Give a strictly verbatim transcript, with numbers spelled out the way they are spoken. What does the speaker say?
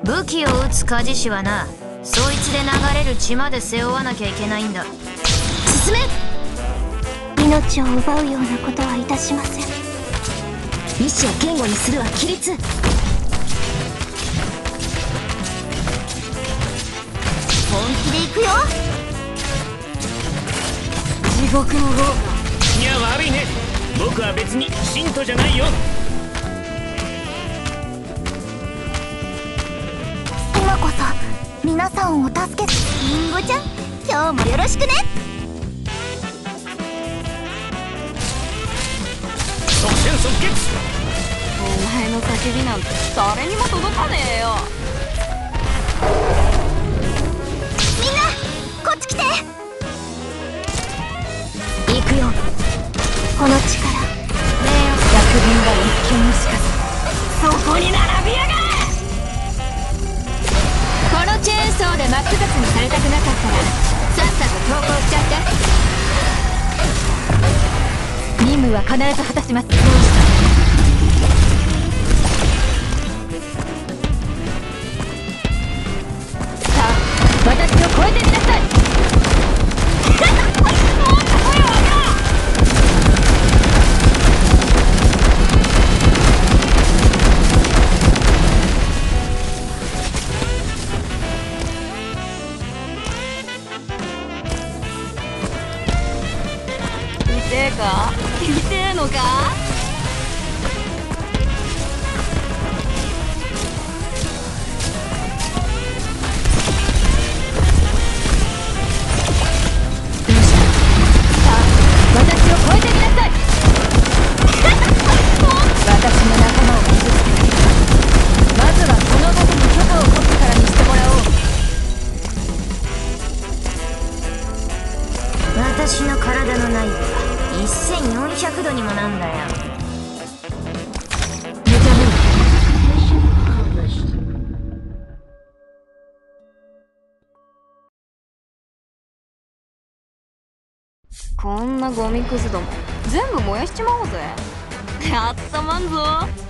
武器を撃つ鍛冶師はな、そいつで流れる血まで背負わなきゃいけないんだ。進め。 命を奪うようなことはいたしません。 意志を言語にするは規律。 本気で行くよ。 地獄の豪華。 いや悪いね、僕は別に信徒じゃないよ。 今こそ皆さんを助けて。リンゴちゃん、今日もよろしくね。 即戦即決。 お前の叫びなんて誰にも届かねえよ。 みんなこっち来て。 行くよ。 この力、 役人が一見にしかず。そこに並びやがれ。このチェーンソーで真っ二つにされたくなかったらさっさと投降しちゃって。任務は必ず果たします。どうした。さあ、私を超えてみなさい。痛えか？痛えのか？どうした？さあ、私を超えてみなさい。私の仲間を傷つけた。まずはこの僕に許可を取ってからにしてもらおう。私の体の内部はせんよんひゃくどにもなんだよ。目覚めろ。こんなゴミくずども全部燃やしちまおうぜ。やったまんぞ。